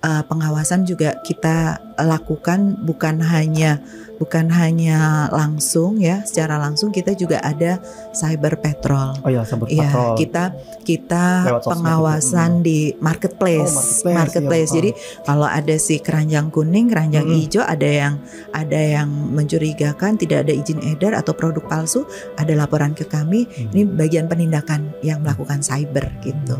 pengawasan juga kita lakukan bukan hanya langsung ya, secara langsung kita juga ada cyber patrol. Oh ya, cyber ya, patrol. kita pengawasan di marketplace. Iya. Jadi kalau ada si keranjang kuning, keranjang hijau, ada yang mencurigakan tidak ada izin edar atau produk palsu, ada laporan ke kami. Ini bagian penindakan yang melakukan cyber gitu.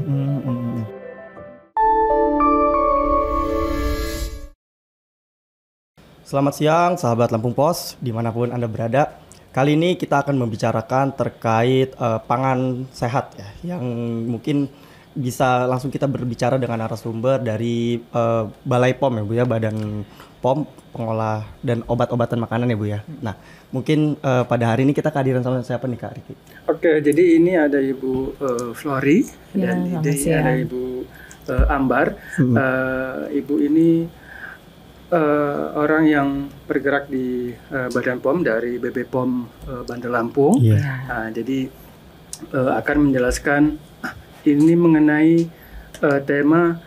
Selamat siang sahabat Lampung Pos, dimanapun Anda berada. Kali ini kita akan membicarakan terkait pangan sehat ya, yang mungkin bisa langsung kita berbicara dengan narasumber dari Balai POM ya Bu ya, Badan POM Pengolah dan Obat-obatan Makanan ya Bu ya. Nah mungkin pada hari ini kita kehadiran sama siapa nih Kak Riki? Oke, jadi ini ada Ibu Flori dan ini ada Ibu Ambar. Ibu ini orang yang bergerak di Badan POM dari BB POM Bandar Lampung. Jadi akan menjelaskan ini mengenai tema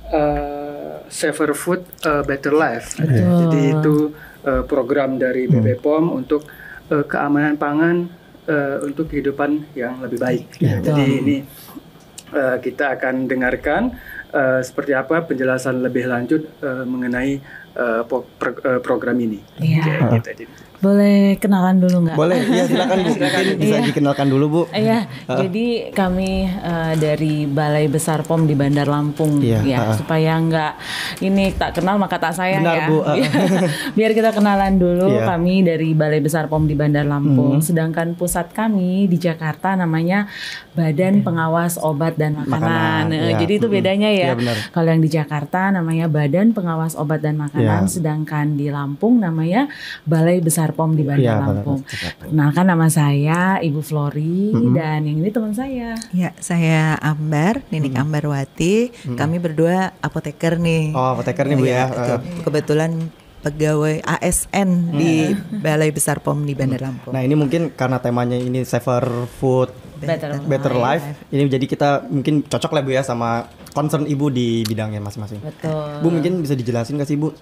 Safer Food, Better Life. Jadi itu program dari BB POM untuk keamanan pangan untuk kehidupan yang lebih baik. Jadi ini kita akan dengarkan seperti apa penjelasan lebih lanjut mengenai program ini. Gitu. Boleh kenalan dulu nggak? Boleh, iya silakan Bu. Mungkin bisa dikenalkan dulu Bu. Iya, jadi kami dari Balai Besar POM di Bandar Lampung supaya nggak ini tak kenal maka tak sayang. Benar, ya. Bu. Biar kita kenalan dulu. Kami dari Balai Besar POM di Bandar Lampung. Sedangkan pusat kami di Jakarta namanya Badan Pengawas Obat dan Makanan. Jadi itu bedanya ya. Kalau yang di Jakarta namanya Badan Pengawas Obat dan Makanan, sedangkan di Lampung namanya Balai Besar POM di Bandar Lampung. Kenalkan, nama saya Ibu Flori dan yang ini teman saya. Ya, saya Ambar, Nining Ambarwati. Kami berdua apoteker nih. Oh, apoteker nih Bu ya. Kebetulan pegawai ASN di Balai Besar POM di Bandar Lampung. Nah, ini mungkin karena temanya ini Safer Food, Better Life. Ini jadi kita mungkin cocok lah Bu ya sama concern Ibu di bidangnya masing-masing. Betul. Bu, mungkin bisa dijelasin nggak sih Bu?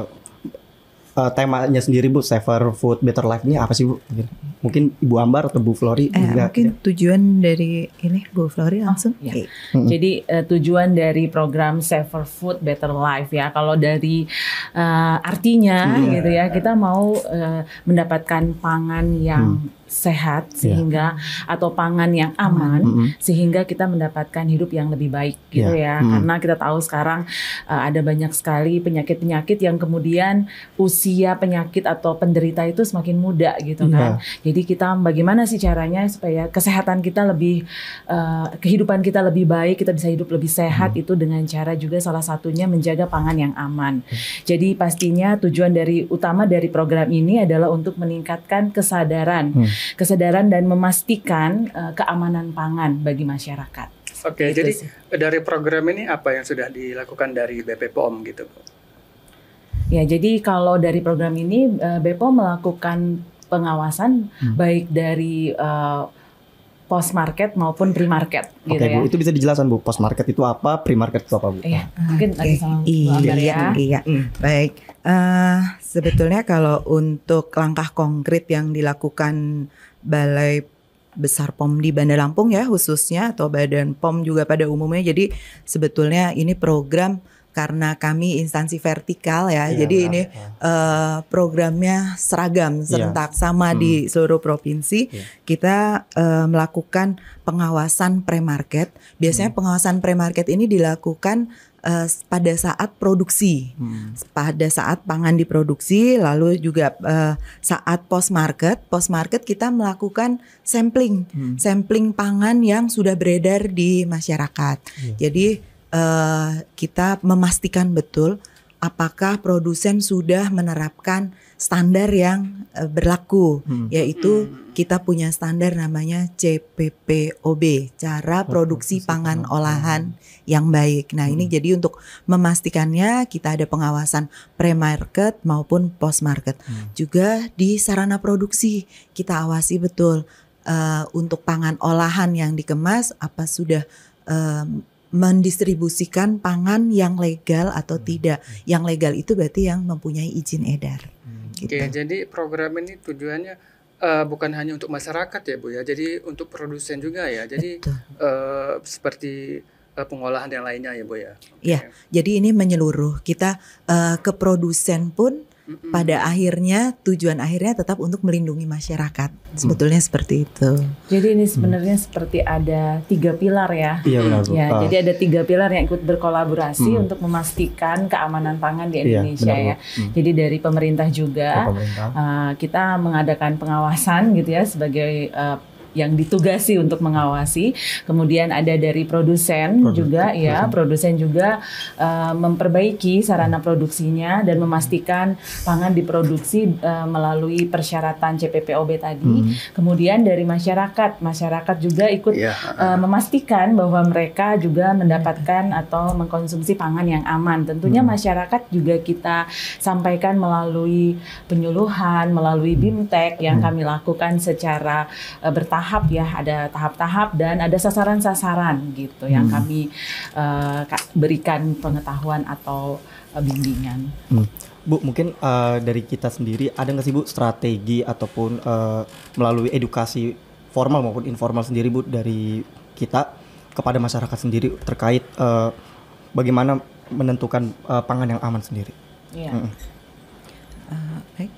Temanya sendiri Bu, Safer Food Better Life ini apa sih Bu? Mungkin Ibu Ambar atau Bu Flori mungkin tujuan dari ini Bu Flori langsung. Jadi tujuan dari program Safer Food Better Life ya, kalau dari artinya gitu ya, kita mau mendapatkan pangan yang sehat sehingga atau pangan yang aman sehingga kita mendapatkan hidup yang lebih baik gitu ya. Karena kita tahu sekarang ada banyak sekali penyakit-penyakit yang kemudian usia penyakit atau penderita itu semakin muda gitu kan. Jadi kita bagaimana sih caranya supaya kesehatan kita lebih kehidupan kita lebih baik, kita bisa hidup lebih sehat, itu dengan cara juga salah satunya menjaga pangan yang aman. Jadi pastinya tujuan utama dari program ini adalah untuk meningkatkan kesadaran dan memastikan keamanan pangan bagi masyarakat. Oke, jadi dari program ini apa yang sudah dilakukan dari BP POM gitu Bu? Ya, jadi kalau dari program ini BPOM melakukan pengawasan baik dari post market maupun pre market gitu ya. Bu, itu bisa dijelaskan Bu, post market itu apa, pre market itu apa Bu? Iya, mungkin lagi sama Bu Ambar ya. Iya. Baik. Sebetulnya kalau untuk langkah konkret yang dilakukan Balai Besar POM di Bandar Lampung ya khususnya, atau Badan POM juga pada umumnya, jadi sebetulnya ini program karena kami instansi vertikal ya, jadi ini programnya seragam, serentak, sama di seluruh provinsi. Kita melakukan pengawasan pre-market. Biasanya pengawasan pre-market ini dilakukan pada saat produksi, pada saat pangan diproduksi, lalu juga saat post market kita melakukan sampling pangan yang sudah beredar di masyarakat. Jadi kita memastikan betul apakah produsen sudah menerapkan standar yang berlaku, yaitu kita punya standar namanya CPPOB, cara produksi pangan olahan yang baik. Nah ini jadi untuk memastikannya kita ada pengawasan pre-market maupun post-market. Juga di sarana produksi kita awasi betul untuk pangan olahan yang dikemas apa sudah mendistribusikan pangan yang legal atau tidak. Yang legal itu berarti yang mempunyai izin edar. Gitu. Oke, jadi program ini tujuannya bukan hanya untuk masyarakat ya Bu ya, jadi untuk produsen juga ya. Jadi seperti pengolahan yang lainnya ya Bu ya. Iya, jadi ini menyeluruh. Kita ke produsen pun pada akhirnya tujuan akhirnya tetap untuk melindungi masyarakat. Sebetulnya seperti itu. Jadi ini sebenarnya seperti ada 3 pilar ya. Iya benar Bu. Ya, jadi ada 3 pilar yang ikut berkolaborasi untuk memastikan keamanan pangan di Indonesia benar, ya. Jadi dari pemerintah juga kita mengadakan pengawasan gitu ya sebagai yang ditugasi untuk mengawasi. Kemudian ada dari produsen juga ya, produsen juga memperbaiki sarana produksinya dan memastikan pangan diproduksi melalui persyaratan CPPOB tadi. Kemudian dari masyarakat juga ikut memastikan bahwa mereka juga mendapatkan atau mengkonsumsi pangan yang aman. Tentunya masyarakat juga kita sampaikan melalui penyuluhan, melalui BIMTEK yang kami lakukan secara bertahap ya, ada tahap-tahap dan ada sasaran-sasaran gitu yang kami berikan pengetahuan atau bimbingan. Bu, mungkin dari kita sendiri ada nggak sih Bu strategi ataupun melalui edukasi formal maupun informal sendiri Bu dari kita kepada masyarakat sendiri terkait bagaimana menentukan pangan yang aman sendiri? Iya. Baik.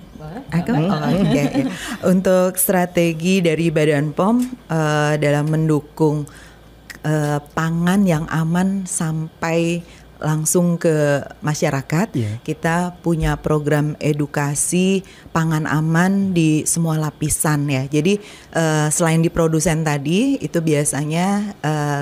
Untuk strategi dari Badan POM dalam mendukung pangan yang aman sampai langsung ke masyarakat, kita punya program edukasi pangan aman di semua lapisan ya. Jadi selain di produsen tadi, itu biasanya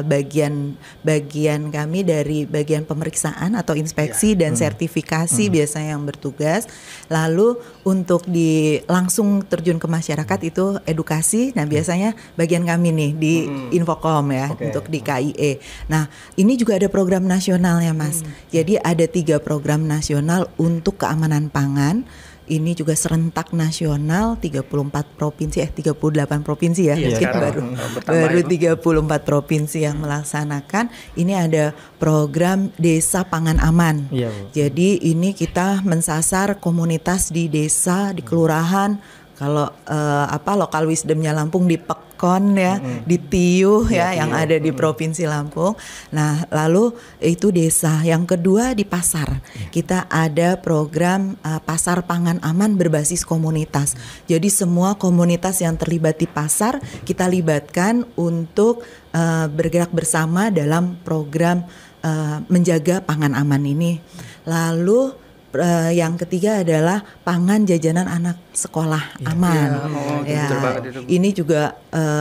bagian kami dari bagian pemeriksaan atau inspeksi dan sertifikasi biasanya yang bertugas. Lalu untuk langsung terjun ke masyarakat itu edukasi. Nah biasanya bagian kami nih di Infocom ya, untuk di KIE. Nah ini juga ada program nasional ya Mas. Jadi ada 3 program nasional untuk keamanan pangan. Ini juga serentak nasional 38 provinsi ya. Mungkin baru 34 provinsi yang melaksanakan. Ini ada program Desa Pangan Aman. Jadi ini kita mensasar komunitas di desa, di kelurahan. Kalau lokal wisdomnya Lampung di Pekon ya, di Tiuh ya, yang ada di Provinsi Lampung. Nah, lalu itu desa. Yang kedua di pasar. Kita ada program pasar pangan aman berbasis komunitas. Jadi semua komunitas yang terlibat di pasar kita libatkan untuk bergerak bersama dalam program menjaga pangan aman ini. Lalu yang ketiga adalah pangan jajanan anak sekolah aman. Ini juga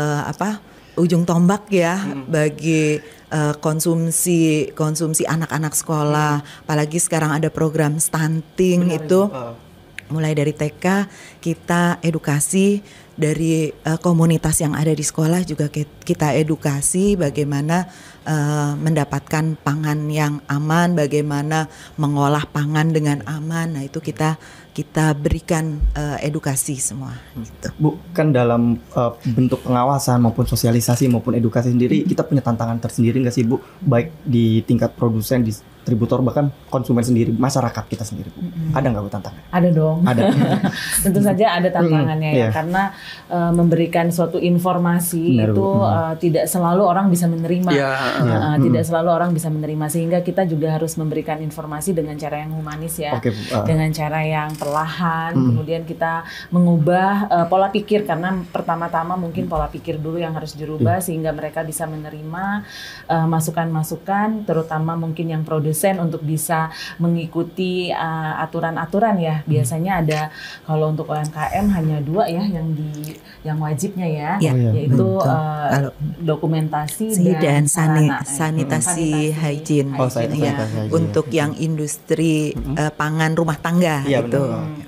ujung tombak ya bagi konsumsi anak-anak sekolah. Apalagi sekarang ada program stunting itu. Mulai dari TK kita edukasi, dari komunitas yang ada di sekolah juga kita edukasi bagaimana mendapatkan pangan yang aman, bagaimana mengolah pangan dengan aman. Nah itu kita berikan edukasi semua. Gitu. Bu, kan dalam bentuk pengawasan maupun sosialisasi maupun edukasi sendiri kita punya tantangan tersendiri nggak sih Bu? Baik di tingkat produsen, distributor, bahkan konsumen sendiri, masyarakat kita sendiri Bu. Ada nggak Bu tantangan? Ada dong. Ada. Tentu saja ada tantangannya ya, karena memberikan suatu informasi tidak selalu orang bisa menerima. Tidak selalu orang bisa menerima, sehingga kita juga harus memberikan informasi dengan cara yang humanis ya, dengan cara yang perlahan. Kemudian kita mengubah pola pikir, karena pertama-tama mungkin pola pikir dulu yang harus dirubah sehingga mereka bisa menerima masukan-masukan, terutama mungkin yang produsen untuk bisa mengikuti aturan-aturan ya. Biasanya ada, kalau untuk UMKM hanya 2 ya yang wajibnya ya, yaitu dokumentasi dan sanitasi hygiene. Untuk yang industri pangan rumah tangga gitu.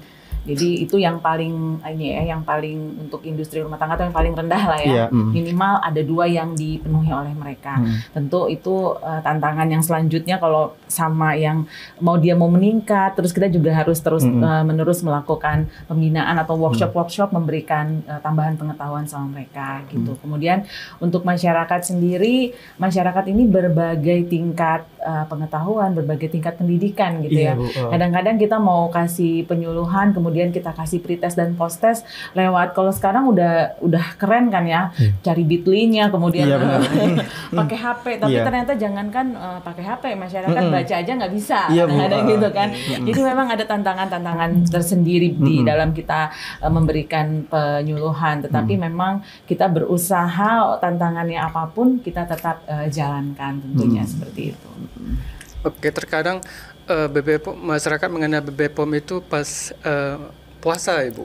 Jadi itu yang paling yang paling untuk industri rumah tangga atau yang paling rendah lah ya. Minimal ada 2 yang dipenuhi oleh mereka. Tentu itu tantangan yang selanjutnya kalau sama yang dia mau meningkat, terus kita juga harus terus menerus melakukan pembinaan atau workshop memberikan tambahan pengetahuan sama mereka gitu. Kemudian untuk masyarakat sendiri, masyarakat ini berbagai tingkat pengetahuan, berbagai tingkat pendidikan gitu ya. Kadang-kadang kita mau kasih penyuluhan, kemudian kita kasih pretest dan posttest lewat, kalau sekarang udah keren kan ya, cari Bitly-nya, kemudian pakai HP, tapi ternyata jangankan pakai HP, masyarakat baca aja nggak bisa, kadang-kadang gitu kan. Jadi memang ada tantangan-tantangan tersendiri di dalam kita memberikan penyuluhan, tetapi memang kita berusaha tantangannya apapun kita tetap jalankan tentunya seperti itu. Oke, terkadang masyarakat mengenal BB POM itu pas puasa, Ibu.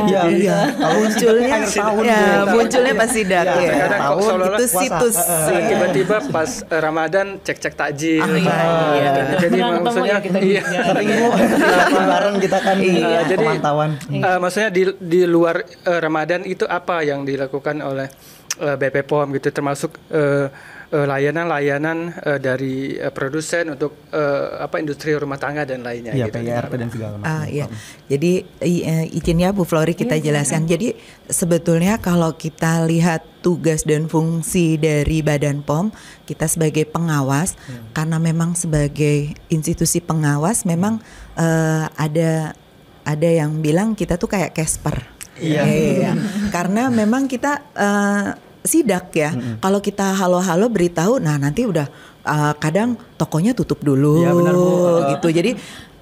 Munculnya pas sidak ya. Terkadang itu situs tiba-tiba pas Ramadan cek takjil. Jadi maksudnya bareng kita kan jadi pemantauan. Maksudnya di luar Ramadan itu apa yang dilakukan oleh BP POM gitu, termasuk layanan-layanan dari produsen untuk industri rumah tangga dan lainnya gitu. PRT dan segala macam. Jadi izin ya Bu Flori kita jelaskan. Jadi sebetulnya kalau kita lihat tugas dan fungsi dari Badan POM, kita sebagai pengawas, karena memang sebagai institusi pengawas memang ada yang bilang kita tuh kayak Casper. Karena memang kita sidak ya. Kalau kita halo-halo beritahu, nah nanti udah kadang tokonya tutup dulu gitu. Jadi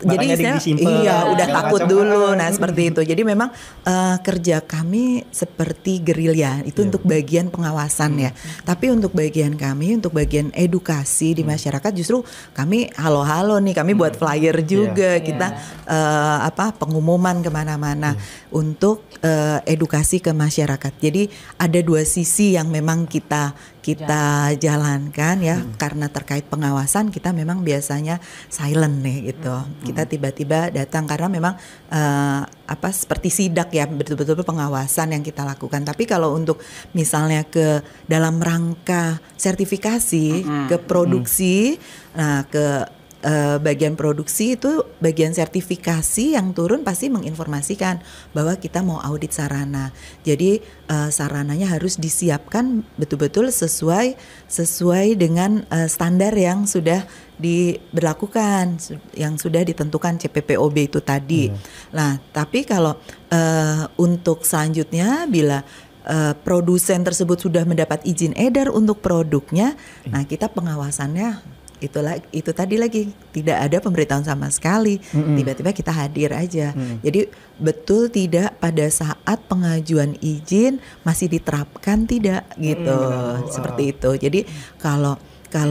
udah takut dulu. Nah seperti itu. Jadi memang kerja kami seperti gerilya itu untuk bagian pengawasan ya. Tapi untuk bagian kami, untuk bagian edukasi di masyarakat, justru kami halo-halo nih. Kami buat flyer juga. Kita pengumuman kemana-mana untuk edukasi ke masyarakat. Jadi ada 2 sisi yang memang kita jalankan ya. Karena terkait pengawasan kita memang biasanya silent nih gitu. Kita tiba-tiba datang karena memang seperti sidak ya, betul-betul pengawasan yang kita lakukan. Tapi kalau untuk misalnya ke dalam rangka sertifikasi ke produksi, nah ke bagian produksi itu bagian sertifikasi yang turun pasti menginformasikan bahwa kita mau audit sarana. Jadi sarananya harus disiapkan betul-betul sesuai dengan standar yang sudah diberlakukan, yang sudah ditentukan CPPOB itu tadi. Nah, tapi kalau untuk selanjutnya bila produsen tersebut sudah mendapat izin edar untuk produknya, nah kita pengawasannya itu tadi lagi tidak ada pemberitahuan sama sekali, tiba-tiba kita hadir aja. Jadi betul tidak pada saat pengajuan izin masih diterapkan tidak gitu, seperti itu. Jadi kalau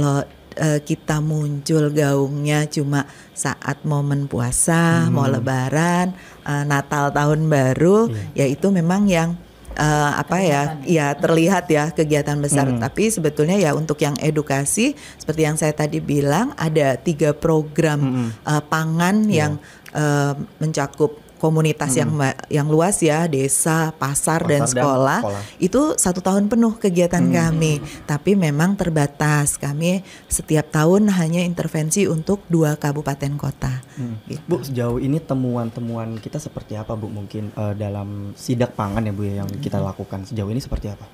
kita muncul gaungnya cuma saat momen puasa, mau lebaran, Natal, tahun baru, ya itu memang yang terlihat ya kegiatan besar. Tapi sebetulnya ya untuk yang edukasi seperti yang saya tadi bilang ada 3 program pangan yang mencakup komunitas yang luas ya, desa, pasar dan sekolah. Itu 1 tahun penuh kegiatan kami. Tapi memang terbatas. Kami setiap tahun hanya intervensi untuk 2 kabupaten kota. Gitu. Bu, sejauh ini temuan-temuan kita seperti apa Bu? Mungkin dalam sidak pangan ya Bu yang kita lakukan sejauh ini seperti apa?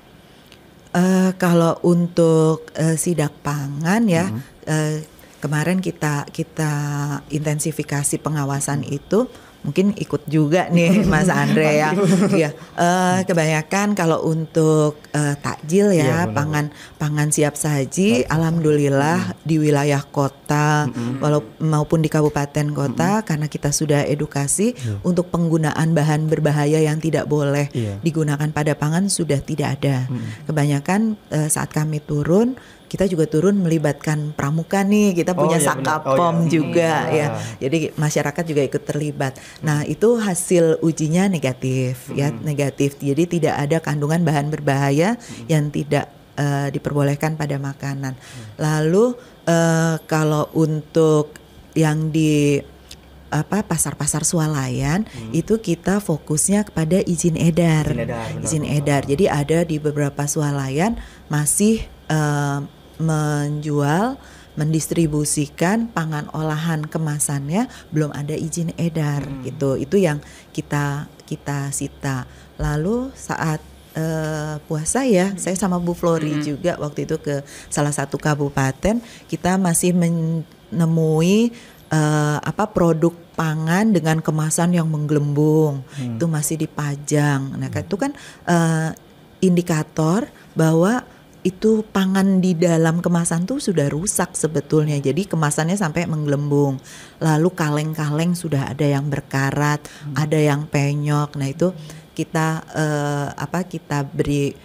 Kalau untuk sidak pangan ya, kemarin kita intensifikasi pengawasan itu. Mungkin ikut juga nih Mas Andre ya. Kebanyakan kalau untuk takjil ya, pangan siap saji, alhamdulillah di wilayah kota maupun di kabupaten kota, karena kita sudah edukasi untuk penggunaan bahan berbahaya yang tidak boleh digunakan pada pangan sudah tidak ada. Kebanyakan saat kami turun, kita juga turun melibatkan pramuka nih, kita punya Sakapom juga ya. Jadi masyarakat juga ikut terlibat. Nah, itu hasil ujinya negatif ya, negatif. Jadi tidak ada kandungan bahan berbahaya yang tidak diperbolehkan pada makanan. Lalu kalau untuk yang di pasar-pasar swalayan itu kita fokusnya kepada izin edar. Izin edar. Jadi ada di beberapa swalayan masih menjual, mendistribusikan pangan olahan kemasannya belum ada izin edar gitu. Itu yang kita sita. Lalu saat puasa ya, saya sama Bu Flori juga waktu itu ke salah satu kabupaten, kita masih menemui produk pangan dengan kemasan yang menggelembung, itu masih dipajang. Nah, itu kan indikator bahwa itu pangan di dalam kemasan tuh sudah rusak sebetulnya. Jadi kemasannya sampai menggelembung. Lalu kaleng-kaleng sudah ada yang berkarat, ada yang penyok. Nah, itu kita kita beri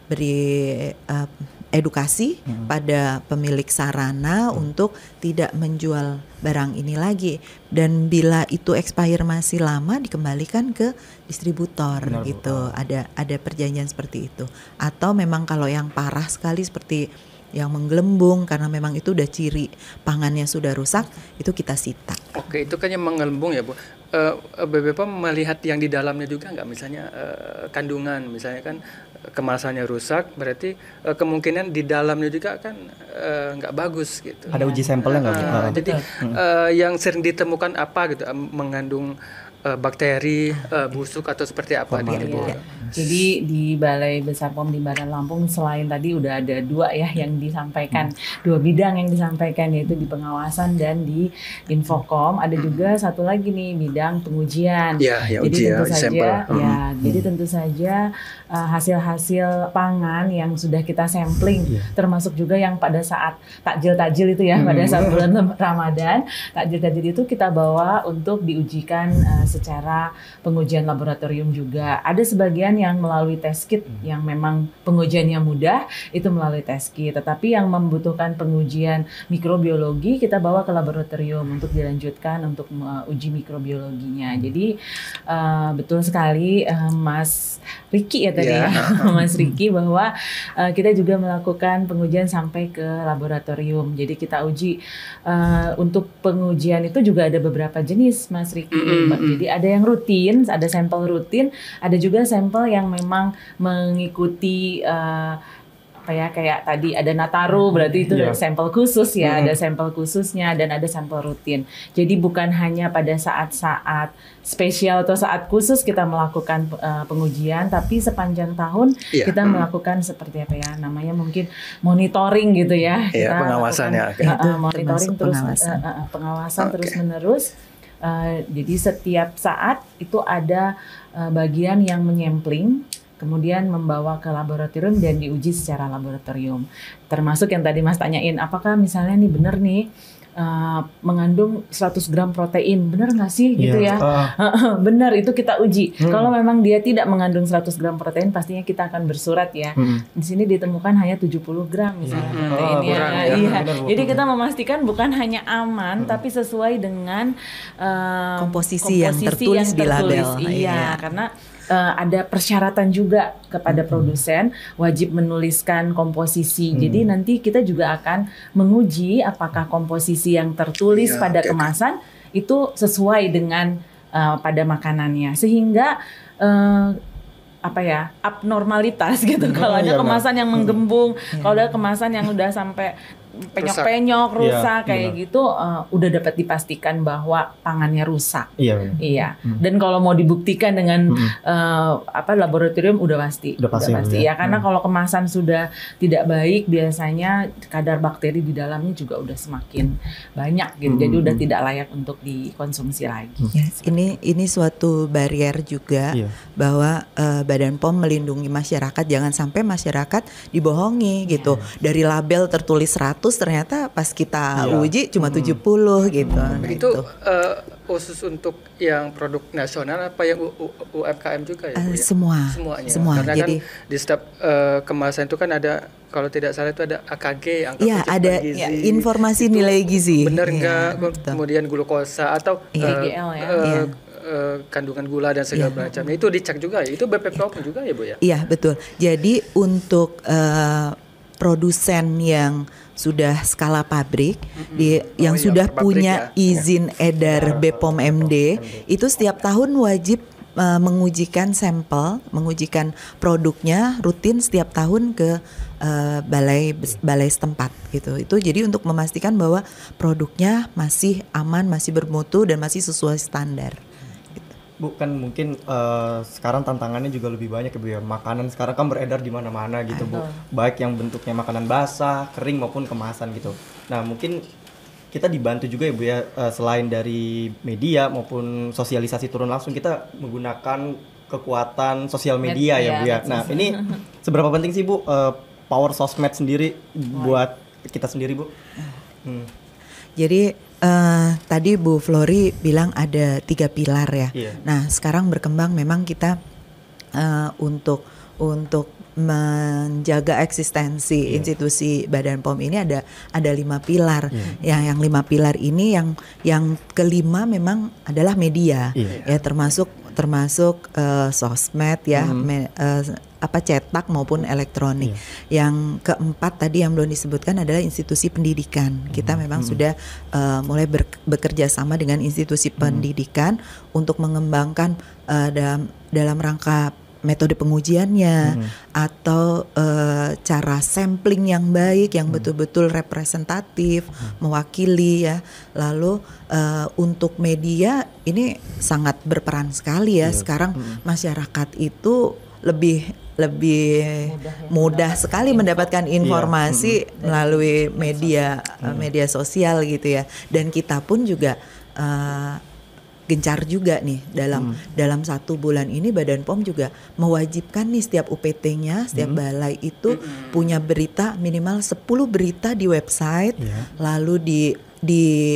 edukasi pada pemilik sarana untuk tidak menjual barang ini lagi, dan bila itu expire masih lama dikembalikan ke distributor. Gitu. Ada perjanjian seperti itu. Atau memang kalau yang parah sekali seperti yang menggelembung karena memang itu udah ciri pangannya sudah rusak, itu kita sita. Oke, itu kan yang menggelembung ya Bu. BPOM melihat yang di dalamnya juga nggak, misalnya kandungan, misalnya kan kemasannya rusak, berarti kemungkinan di dalamnya juga kan nggak bagus gitu. Ada uji sampelnya nggak Bu? Jadi yang sering ditemukan apa gitu, mengandung bakteri, busuk atau seperti apa nih Bu? Jadi di Balai Besar POM di Badan Lampung selain tadi udah ada 2 ya yang disampaikan, 2 bidang yang disampaikan, yaitu di pengawasan dan di Infokom. Ada juga satu lagi nih bidang pengujian. Jadi tentu saja jadi tentu saja hasil-hasil pangan yang sudah kita sampling, termasuk juga yang pada saat takjil-takjil itu ya, pada saat bulan Ramadan, takjil-takjil itu kita bawa untuk diujikan secara pengujian laboratorium juga. Ada sebagian yang melalui test kit yang memang pengujiannya mudah, itu melalui test kit. Tetapi yang membutuhkan pengujian mikrobiologi kita bawa ke laboratorium untuk dilanjutkan untuk uji mikrobiologinya. Jadi betul sekali Mas Riki ya tadi ya, Mas Riki, bahwa kita juga melakukan pengujian sampai ke laboratorium. Jadi kita uji untuk pengujian itu juga ada beberapa jenis, Mas Riki. Jadi ada yang rutin, ada sampel rutin, ada juga sampel yang memang mengikuti kayak tadi ada Nataru, berarti itu sampel khusus ya, ada sampel khususnya dan ada sampel rutin. Jadi bukan hanya pada saat-saat spesial atau saat khusus kita melakukan pengujian, tapi sepanjang tahun kita melakukan seperti apa ya namanya, mungkin monitoring gitu ya. Kita pengawasannya. Monitoring terus, pengawasan terus-menerus. Jadi setiap saat itu ada bagian yang menyampling, kemudian membawa ke laboratorium dan diuji secara laboratorium. Termasuk yang tadi Mas tanyain, apakah misalnya nih benar nih mengandung 100 gram protein, benar nggak sih gitu ya? Benar, itu kita uji. Kalau memang dia tidak mengandung 100 gram protein, pastinya kita akan bersurat ya. Di sini ditemukan hanya 70 gram misalnya proteinnya. Jadi kita memastikan bukan hanya aman, tapi sesuai dengan komposisi yang tertulis di label. Iya, karena ada persyaratan juga kepada produsen, wajib menuliskan komposisi. Jadi nanti kita juga akan menguji apakah komposisi yang tertulis pada kemasan itu sesuai dengan pada makanannya, sehingga abnormalitas gitu. Kalau ada kemasan yang menggembung, kalau ada kemasan yang udah sampai penyok-penyok, rusak kayak gitu, udah dapat dipastikan bahwa pangannya rusak. Iya. Dan kalau mau dibuktikan dengan laboratorium udah pasti. Ya, karena kalau kemasan sudah tidak baik, biasanya kadar bakteri di dalamnya juga udah semakin banyak gitu. Jadi udah tidak layak untuk dikonsumsi lagi. Yes, ini suatu barrier juga bahwa Badan POM melindungi masyarakat, jangan sampai masyarakat dibohongi gitu. Dari label tertulis 100, ternyata pas kita uji cuma 70 gitu. Itu khusus untuk yang produk nasional apa yang UMKM juga ya? Semuanya. Semua. Karena jadi kan di setiap kemasan itu kan ada, kalau tidak salah itu ada AKG, angka ada gizi, informasi nilai gizi. Benar nggak? Kemudian glukosa atau kandungan gula dan segala macam. Itu dicek juga ya. Itu BPOM juga ya Bu ya? Iya, betul. Jadi untuk produsen yang sudah skala pabrik, yang sudah punya izin edar BPOM MD, itu setiap tahun wajib mengujikan sampel, mengujikan produknya rutin setiap tahun ke balai setempat gitu. Itu jadi untuk memastikan bahwa produknya masih aman, masih bermutu dan masih sesuai standar. Bu, kan mungkin sekarang tantangannya juga lebih banyak ya Bu ya. Makanan sekarang kan beredar di mana-mana gitu Bu. Baik yang bentuknya makanan basah, kering maupun kemasan gitu. Nah, mungkin kita dibantu juga ya Bu ya, selain dari media maupun sosialisasi turun langsung, kita menggunakan kekuatan sosial media ya Bu ya. Nah, ini seberapa penting sih Bu power sosmed sendiri buat kita sendiri Bu? Jadi tadi Bu Flori bilang ada 3 pilar ya. Nah, sekarang berkembang memang kita untuk menjaga eksistensi institusi Badan POM ini ada 5 pilar. Yang 5 pilar ini yang kelima memang adalah media. Ya termasuk sosmed ya, cetak maupun elektronik. Yang keempat tadi yang belum disebutkan adalah institusi pendidikan. Kita memang sudah mulai bekerja sama dengan institusi pendidikan untuk mengembangkan dalam rangka metode pengujiannya atau cara sampling yang baik, yang betul-betul representatif, mewakili ya. Lalu untuk media ini sangat berperan sekali ya. Sekarang masyarakat itu lebih mudah sekali mendapatkan informasi melalui media sosial gitu ya. Dan kita pun juga gencar juga nih dalam 1 bulan ini Badan POM juga mewajibkan nih setiap UPT-nya, setiap balai itu punya berita minimal 10 berita di website, lalu di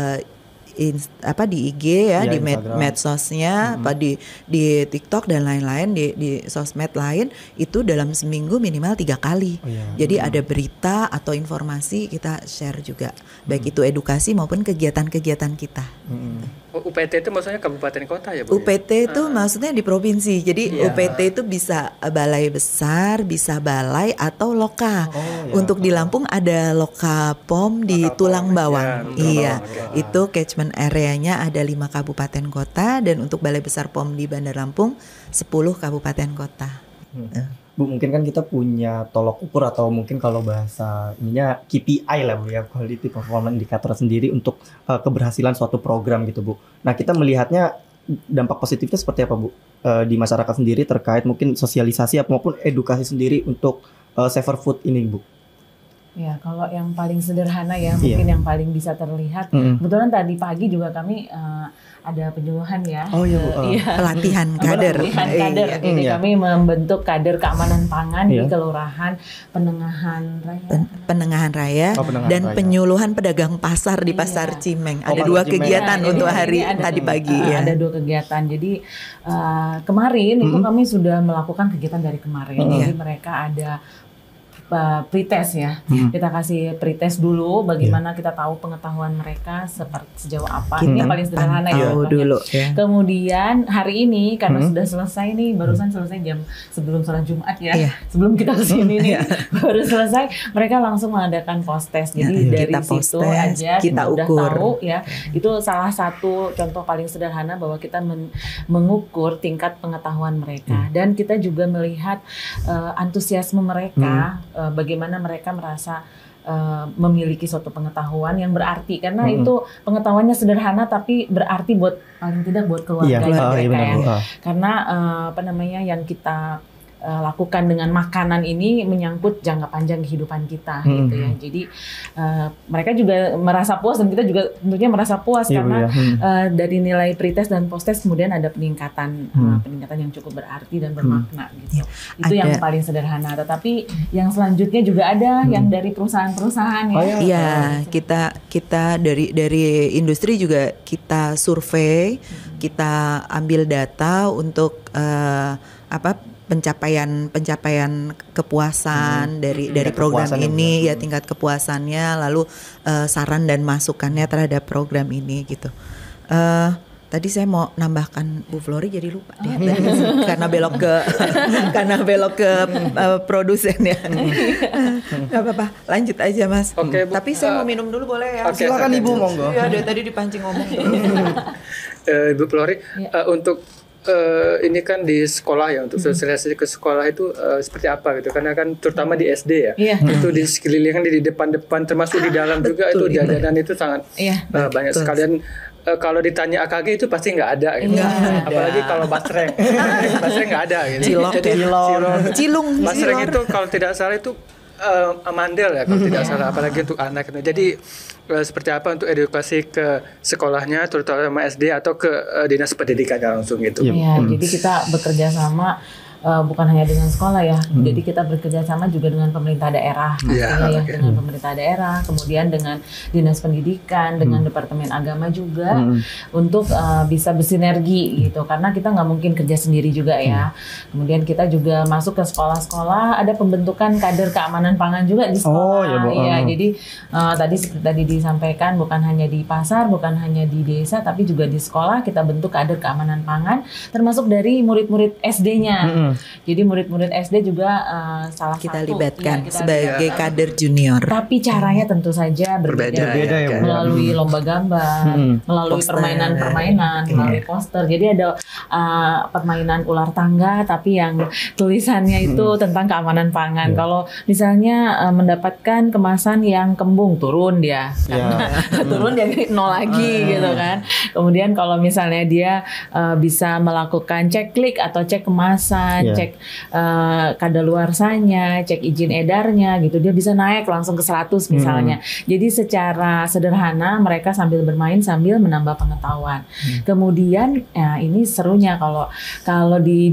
IG ya, di medsosnya, di TikTok dan lain-lain, di sosmed lain itu dalam seminggu minimal 3 kali. Jadi ada berita atau informasi kita share juga, baik itu edukasi maupun kegiatan-kegiatan kita. UPT itu maksudnya kabupaten kota ya Bu? UPT itu maksudnya di provinsi. Jadi UPT itu bisa balai besar, bisa balai atau loka. Untuk di Lampung ada loka POM di Tulang Bawang. Itu catchment areanya ada 5 kabupaten kota, dan untuk balai besar POM di Bandar Lampung 10 kabupaten kota. Bu, mungkin kan kita punya tolok ukur atau mungkin kalau bahasa ininya KPI lah Bu ya, Quality Performance Indicator sendiri untuk keberhasilan suatu program gitu Bu. Nah, kita melihatnya dampak positifnya seperti apa Bu di masyarakat sendiri terkait mungkin sosialisasi maupun edukasi sendiri untuk safer food ini Bu? Ya, kalau yang paling sederhana ya, mungkin yang paling bisa terlihat. Kebetulan tadi pagi juga kami ada penyuluhan ya. Pelatihan kader. Jadi kami membentuk kader keamanan pangan di Kelurahan Penengahan Raya, dan penyuluhan pedagang pasar di Pasar Cimeng. Ada 2 kegiatan untuk hari tadi pagi ya. Ada 2 kegiatan. Jadi kemarin itu kami sudah melakukan kegiatan dari kemarin. Jadi mereka ada pretest ya. Kita kasih pretest dulu bagaimana kita tahu pengetahuan mereka seperti sejauh apa. Ini yang paling sederhana ya. Dulu, Kemudian hari ini karena sudah selesai nih, barusan selesai jam sebelum sholat Jumat ya. Sebelum kita kesini nih baru selesai, mereka langsung mengadakan post test. Jadi dari situ aja kita udah tahu ya. Itu salah satu contoh paling sederhana bahwa kita mengukur tingkat pengetahuan mereka, dan kita juga melihat antusiasme mereka. Bagaimana mereka merasa memiliki suatu pengetahuan yang berarti, karena itu pengetahuannya sederhana tapi berarti buat paling tidak buat keluarga mereka ya. Karena yang kita lakukan dengan makanan ini menyangkut jangka panjang kehidupan kita gitu ya. Jadi mereka juga merasa puas, dan kita juga tentunya merasa puas karena dari nilai pretest dan posttest kemudian ada peningkatan yang cukup berarti dan bermakna gitu. Itu yang paling sederhana. Tetapi yang selanjutnya juga ada yang dari perusahaan-perusahaan ya. Kita dari industri juga kita survei, kita ambil data untuk pencapaian kepuasan dari program ini ya, tingkat kepuasannya, lalu saran dan masukannya terhadap program ini gitu. Tadi saya mau nambahkan Bu Flori jadi lupa deh karena belok ke produsen ya. Gak apa-apa, lanjut aja Mas. Oke, Bu. Tapi saya mau minum dulu boleh ya? Silakan Ibu, monggo. Iya, dari tadi dipancing ngomong. Ibu Flori, untuk ini kan di sekolah ya, untuk sosialisasi ke sekolah itu seperti apa gitu, karena kan terutama di SD ya, itu di sekeliling di depan-depan termasuk di dalam juga itu jajanan itu sangat banyak sekalian. Kalau ditanya AKG itu pasti nggak ada gitu. Apalagi kalau basreng. Basreng nggak ada gitu. Cilung. Basreng itu kalau tidak salah itu amandel ya kalau tidak salah, apalagi untuk anak. Jadi seperti apa untuk edukasi ke sekolahnya terutama SD atau ke dinas pendidikannya langsung gitu. Iya, jadi kita bekerja sama bukan hanya dengan sekolah ya, jadi kita bekerja sama juga dengan pemerintah daerah, dengan pemerintah daerah, kemudian dengan dinas pendidikan, dengan departemen agama juga untuk bisa bersinergi gitu, karena kita nggak mungkin kerja sendiri juga ya. Kemudian kita juga masuk ke sekolah-sekolah, ada pembentukan kader keamanan pangan juga di sekolah. Jadi seperti tadi disampaikan, bukan hanya di pasar, bukan hanya di desa, tapi juga di sekolah kita bentuk kader keamanan pangan, termasuk dari murid-murid SD-nya. Jadi murid-murid SD juga salah kita satu libatkan sebagai kader junior. Tapi caranya tentu saja berbeda ya, melalui lomba gambar, melalui permainan-permainan, melalui poster. Jadi ada permainan ular tangga, tapi yang tulisannya itu tentang keamanan pangan. Kalau misalnya mendapatkan kemasan yang kembung, turun dia, turun dia 0 lagi gitu kan. Kemudian kalau misalnya dia bisa melakukan cek klik atau cek kemasan, cek kadaluarsanya, cek izin edarnya gitu, dia bisa naik langsung ke 100 misalnya. Jadi secara sederhana mereka sambil bermain sambil menambah pengetahuan. Kemudian ini serunya kalau di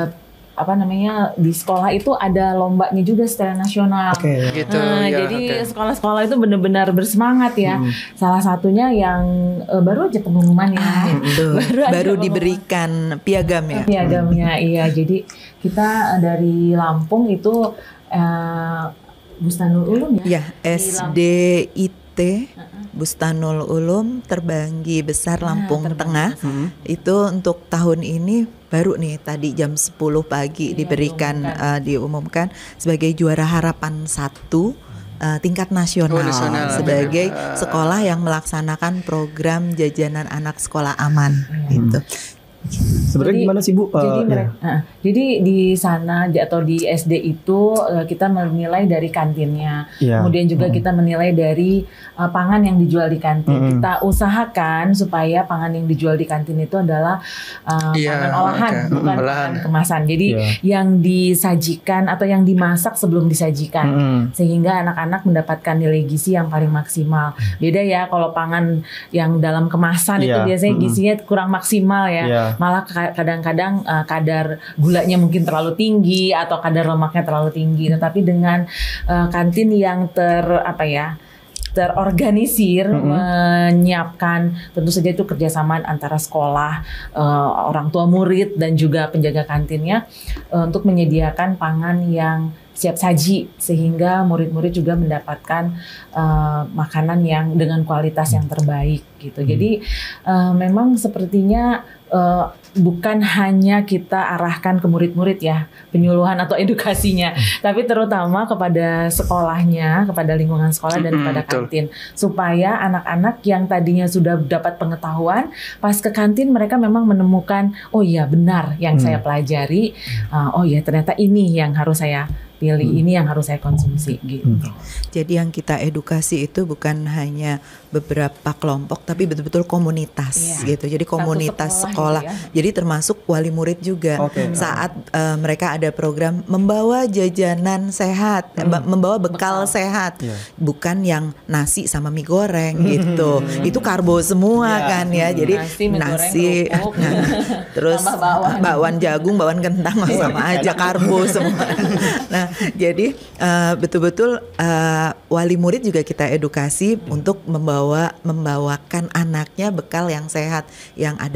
di sekolah itu ada lombanya juga secara nasional. Jadi sekolah-sekolah itu benar-benar bersemangat ya. Salah satunya yang baru aja pengumumannya. Baru diberikan piagam ya. Piagamnya iya. Jadi kita dari Lampung itu Bustanul Ulum ya. SDIT Bustanul Ulum Terbanggi Besar Lampung Tengah. Itu untuk tahun ini baru nih tadi jam 10 pagi diumumkan sebagai juara harapan 1 tingkat nasional sebagai sekolah yang melaksanakan program jajanan anak sekolah aman gitu. Sebenarnya gimana sih Bu? Jadi di sana atau di SD itu kita menilai dari kantinnya, kemudian juga kita menilai dari pangan yang dijual di kantin. Kita usahakan supaya pangan yang dijual di kantin itu adalah pangan olahan, bukan pangan kemasan. Jadi yang disajikan atau yang dimasak sebelum disajikan, sehingga anak-anak mendapatkan nilai gizi yang paling maksimal. Beda ya kalau pangan yang dalam kemasan itu biasanya gizinya kurang maksimal ya. Malah kadang-kadang kadar gulanya mungkin terlalu tinggi atau kadar lemaknya terlalu tinggi. Tetapi dengan kantin yang terorganisir, menyiapkan, tentu saja itu kerjasama antara sekolah, orang tua murid dan juga penjaga kantinnya untuk menyediakan pangan yang siap saji sehingga murid-murid juga mendapatkan makanan yang dengan kualitas yang terbaik gitu. Jadi memang sepertinya bukan hanya kita arahkan ke murid-murid ya penyuluhan atau edukasinya, tapi terutama kepada sekolahnya, kepada lingkungan sekolah dan kepada kantin, supaya anak-anak yang tadinya sudah dapat pengetahuan pas ke kantin mereka memang menemukan oh iya benar yang saya pelajari, oh iya ternyata ini yang harus saya pilih, ini yang harus saya konsumsi gitu. Jadi yang kita edukasi itu bukan hanya beberapa kelompok tapi betul-betul komunitas gitu. Jadi komunitas sekolah. Gitu ya. Jadi termasuk wali murid juga. Saat mereka ada program membawa jajanan sehat, membawa bekal sehat. Bukan yang nasi sama mie goreng gitu. Itu karbo semua kan ya. Jadi nasi terus bakwan jagung, bakwan kentang sama aja karbo semua. Nah, jadi betul-betul wali murid juga kita edukasi untuk membawakan anaknya bekal yang sehat, yang ada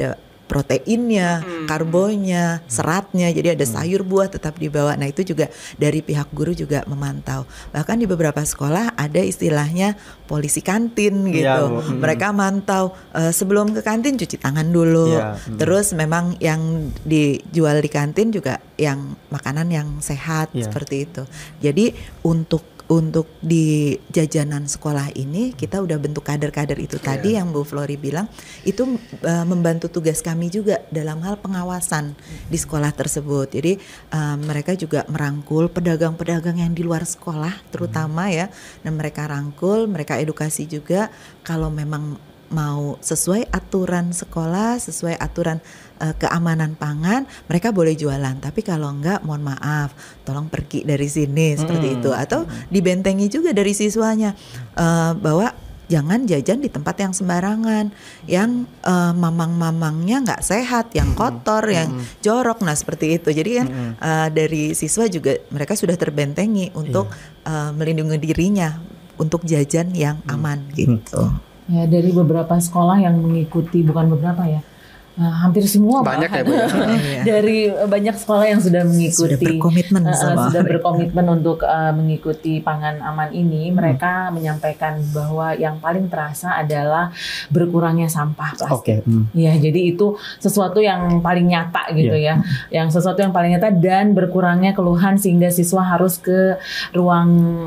proteinnya, karbonya, seratnya. Jadi ada sayur buah tetap dibawa. Nah itu juga dari pihak guru juga memantau. Bahkan di beberapa sekolah ada istilahnya polisi kantin gitu. Mereka mantau sebelum ke kantin cuci tangan dulu. Terus memang yang dijual di kantin juga yang makanan yang sehat seperti itu. Jadi untuk di jajanan sekolah ini kita udah bentuk kader-kader itu tadi yang Bu Flori bilang itu membantu tugas kami juga dalam hal pengawasan di sekolah tersebut. Jadi mereka juga merangkul pedagang-pedagang yang di luar sekolah terutama ya, dan mereka rangkul, mereka edukasi juga kalau memang mau sesuai aturan sekolah, sesuai aturan keamanan pangan, mereka boleh jualan. Tapi kalau enggak, mohon maaf, tolong pergi dari sini seperti itu. Atau dibentengi juga dari siswanya bahwa jangan jajan di tempat yang sembarangan, yang mamang-mamangnya nggak sehat, yang kotor, yang jorok. Nah seperti itu. Jadi kan dari siswa juga mereka sudah terbentengi untuk melindungi dirinya untuk jajan yang aman gitu. Ya, dari beberapa sekolah yang mengikuti, bukan beberapa ya, hampir semua banyak ya Bu. Dari banyak sekolah yang sudah mengikuti, sudah berkomitmen untuk mengikuti pangan aman ini. Mereka menyampaikan bahwa yang paling terasa adalah berkurangnya sampah plastik. Ya, jadi itu sesuatu yang paling nyata gitu ya, yang sesuatu yang paling nyata, dan berkurangnya keluhan sehingga siswa harus ke ruang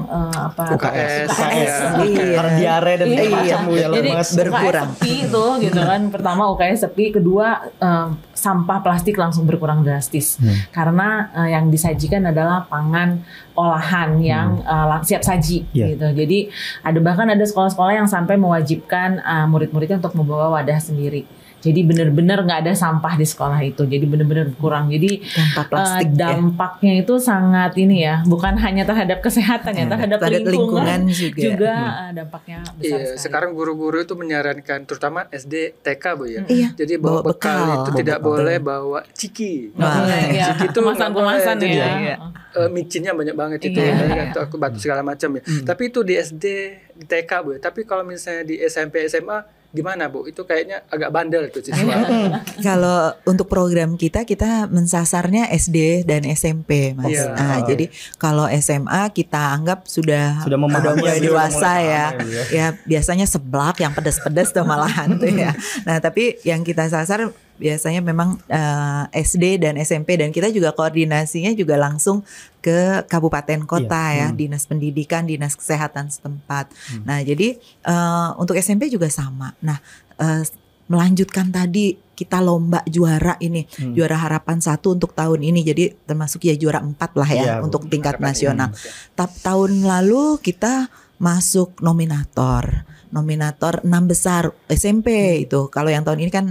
UKS. Karena diare dan macam ya, jadi berkurang. UKS sepi itu gitu kan. Pertama UKS sepi, kedua sampah plastik langsung berkurang drastis karena yang disajikan adalah pangan olahan yang siap saji gitu. Jadi bahkan ada sekolah-sekolah yang sampai mewajibkan murid-muridnya untuk membawa wadah sendiri. Jadi benar-benar nggak ada sampah di sekolah itu. Jadi benar-benar kurang. Jadi dampaknya itu sangat ini ya, bukan hanya terhadap kesehatan ya, terhadap lingkungan juga dampaknya besar sekali. Sekarang guru-guru itu menyarankan, terutama SD, TK Bu ya. Jadi bawa bekal itu tidak boleh bawa ciki. Ciki itu kemasan-kemasan ya. Micinnya banyak banget itu, aku batu segala macam ya. Tapi itu di SD, di TK Bu. Tapi kalau misalnya di SMP, SMA gimana Bu? Itu kayaknya agak bandel itu siswa. Kalau untuk program kita mensasarnya SD dan SMP, Mas. Jadi kalau SMA kita anggap sudah mulai dewasa ya. Ya biasanya seblak yang pedas-pedas tuh malahan tuh ya. Nah tapi yang kita sasar biasanya memang SD dan SMP, dan kita juga koordinasinya juga langsung ke kabupaten kota ya, dinas pendidikan, dinas kesehatan setempat. Nah jadi untuk SMP juga sama. Nah melanjutkan tadi kita lomba juara ini, juara harapan 1 untuk tahun ini, jadi termasuk ya juara 4 lah ya untuk tingkat nasional. Tahun lalu kita masuk nominator 6 besar SMP itu. Kalau yang tahun ini kan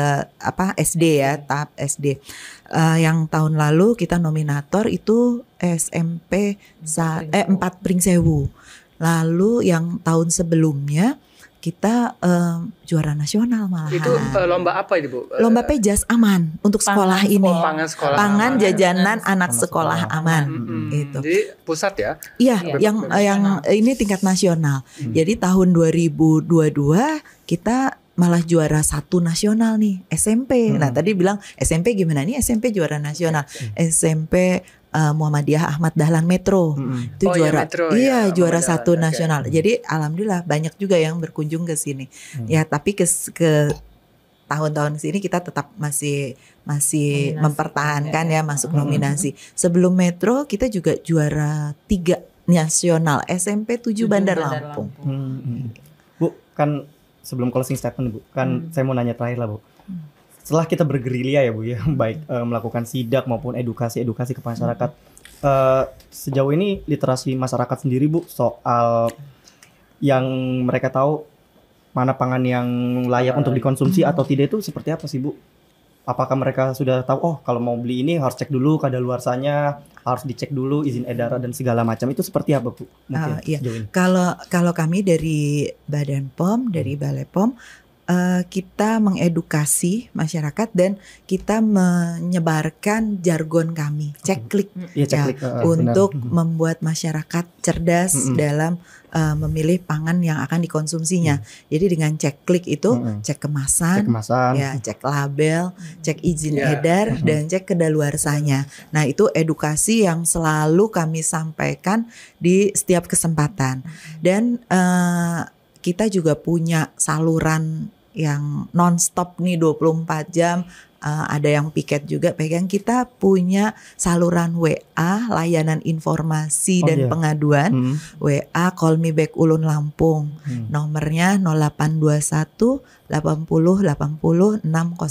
SD ya, tahap SD. Yang tahun lalu kita nominator itu SMP 4 Pringsewu. Lalu yang tahun sebelumnya kita juara nasional malahan. Itu lomba apa ini Bu? Lomba Pejas Aman untuk sekolah ini. Pangan jajanan anak sekolah aman. Itu. Jadi pusat ya? Iya, yang ini tingkat nasional. Jadi tahun 2022 kita malah juara 1 nasional nih, SMP. Nah tadi bilang SMP gimana nih? SMP juara nasional. SMP Muhammadiyah Ahmad Dahlan Metro itu juara, juara 1 nasional. Jadi alhamdulillah banyak juga yang berkunjung ke sini. Ya tapi ke tahun-tahun sini kita tetap masih mempertahankan ya masuk nominasi. Sebelum Metro kita juga juara 3 nasional SMP 7 Bandar Lampung. Bu, kan sebelum closing statement Bu, kan saya mau nanya terakhir lah Bu. Setelah kita bergerilya ya Bu ya, baik melakukan sidak maupun edukasi ke masyarakat, sejauh ini literasi masyarakat sendiri Bu soal yang mereka tahu mana pangan yang layak untuk dikonsumsi atau tidak itu seperti apa sih Bu? Apakah mereka sudah tahu, oh kalau mau beli ini harus cek dulu kadaluarsanya, harus dicek dulu izin edar dan segala macam, itu seperti apa Bu? Kalau kami dari Badan POM, dari Balai POM, kita mengedukasi masyarakat dan kita menyebarkan jargon kami, ceklik, Iya, ceklik. untuk Benar. membuat masyarakat cerdas dalam memilih pangan yang akan dikonsumsinya. Jadi dengan ceklik itu cek kemasan, Cek kemasan. ya, cek label, cek izin edar, dan cek kedaluarsanya. Nah, itu edukasi yang selalu kami sampaikan di setiap kesempatan. Dan kita juga punya saluran yang non-stop nih 24 jam. Ada yang piket juga pegang. Kita punya saluran WA, layanan informasi dan pengaduan. WA Call Me Back Ulun Lampung. Nomornya 0821 80 80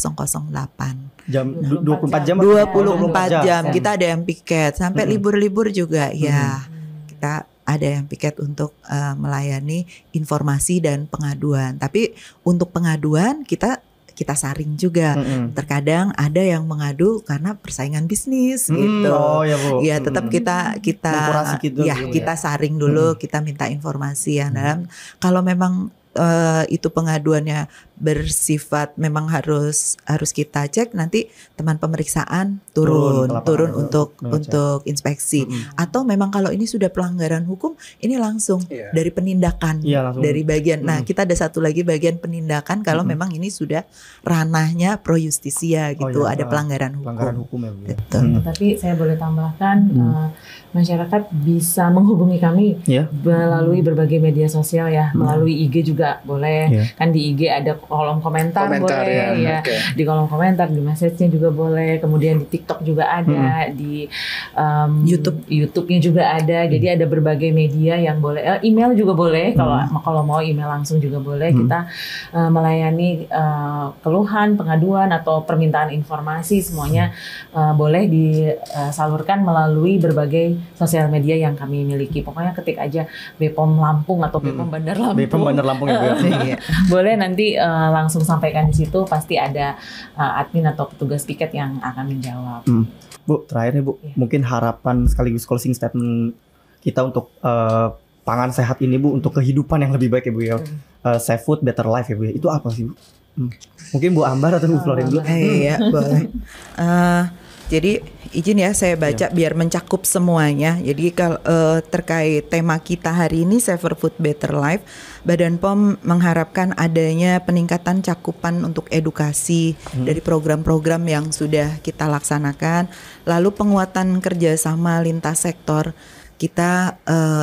6008. Jam 24 jam. 24 jam. Kita ada yang piket sampai libur-libur juga ya. Kita ada yang piket untuk melayani informasi dan pengaduan. Tapi untuk pengaduan kita saring juga. Terkadang ada yang mengadu karena persaingan bisnis gitu. Oh ya Bu. Ya tetap kita Mengkurasi gitu, ya Bu, kita saring dulu, kita minta informasi yang dalam. Kalau memang itu pengaduannya bersifat memang harus kita cek, nanti teman pemeriksaan turun untuk inspeksi. Atau memang kalau ini sudah pelanggaran hukum, ini langsung dari penindakan, langsung. dari bagian. Nah, kita ada satu lagi bagian penindakan kalau memang ini sudah ranahnya pro justisia gitu, ada pelanggaran hukum. Pelanggaran hukum ya Bu. Betul. Tapi saya boleh tambahkan, masyarakat bisa menghubungi kami melalui berbagai media sosial ya, melalui IG juga boleh. Kan di IG ada kolom komentar boleh ya. Di kolom komentar, di message-nya juga boleh. Kemudian di TikTok juga ada, di YouTube-nya juga ada. Jadi ada berbagai media yang boleh. Email juga boleh. Kalau mau email langsung juga boleh. Kita melayani keluhan, pengaduan atau permintaan informasi semuanya boleh disalurkan melalui berbagai sosial media yang kami miliki. Pokoknya ketik aja BPOM Lampung atau BPOM Bandar Lampung. BPOM Bandar Lampung ya Bu. Boleh nanti langsung sampaikan di situ, pasti ada admin atau petugas piket yang akan menjawab. Bu, terakhir nih Bu, mungkin harapan sekaligus closing statement kita untuk pangan sehat ini Bu, untuk kehidupan yang lebih baik ya Bu ya. Safe food, better life ya Bu ya. Itu apa sih Bu? Mungkin Bu Ambar atau Bu Florin dulu. Iya, boleh. Jadi izin ya saya baca biar mencakup semuanya. Jadi kalau terkait tema kita hari ini Safer Food Better Life, Badan POM mengharapkan adanya peningkatan cakupan untuk edukasi dari program-program yang sudah kita laksanakan, lalu penguatan kerjasama lintas sektor. Kita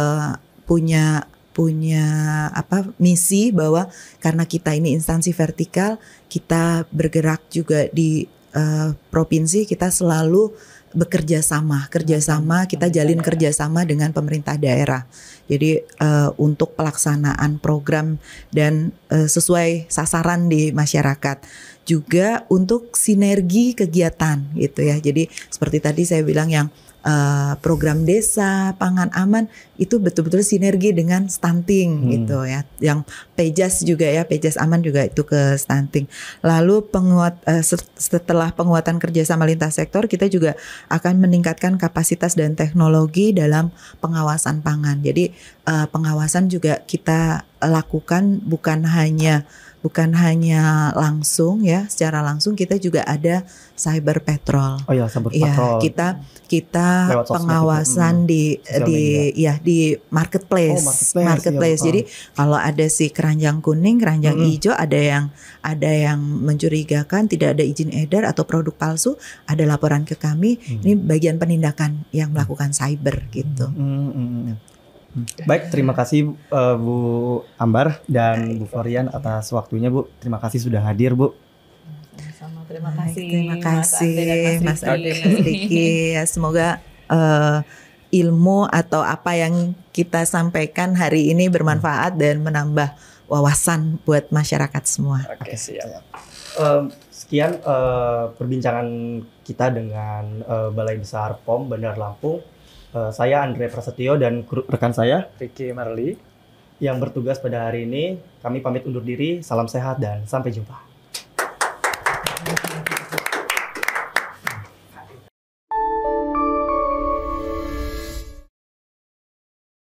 punya misi bahwa karena kita ini instansi vertikal, kita bergerak juga di provinsi, kita selalu kerjasama, kita jalin kerjasama dengan pemerintah daerah. Jadi untuk pelaksanaan program dan sesuai sasaran di masyarakat, juga untuk sinergi kegiatan gitu ya. Jadi seperti tadi saya bilang yang program desa pangan aman itu betul-betul sinergi dengan stunting gitu ya. Yang Pejas juga ya, Pejas aman juga itu ke stunting. Lalu setelah penguatan kerjasama lintas sektor, kita juga akan meningkatkan kapasitas dan teknologi dalam pengawasan pangan. Jadi pengawasan juga kita lakukan bukan hanya langsung ya, secara langsung, kita juga ada cyber patrol. Oh ya, cyber patrol. Kita pengawasan di marketplace. Marketplace. Jadi kalau ada si keranjang kuning, keranjang hijau, ada yang mencurigakan, tidak ada izin edar atau produk palsu, ada laporan ke kami. Ini bagian penindakan yang melakukan cyber gitu. Baik, terima kasih Bu Ambar dan Bu Florian atas waktunya Bu. Terima kasih sudah hadir Bu. Terima kasih. Terima kasih Mas Ade, Mas Riki. Ya, semoga ilmu atau apa yang kita sampaikan hari ini bermanfaat dan menambah wawasan buat masyarakat semua. Oke, siap. Sekian perbincangan kita dengan Balai Besar POM Bandar Lampung. Saya Andre Prasetyo dan rekan saya Ricky Marli yang bertugas pada hari ini. Kami pamit undur diri. Salam sehat dan sampai jumpa.